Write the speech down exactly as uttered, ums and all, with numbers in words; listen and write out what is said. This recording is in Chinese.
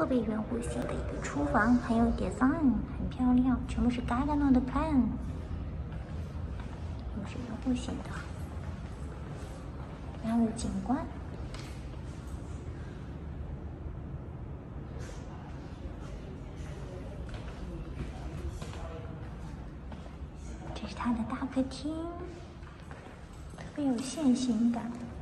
特别圆弧形的一个厨房，还有 design 很漂亮，全部是 Gargano 的 plan， 又是圆弧形的，然后有景观。 这是它的大客厅，特别有线性感。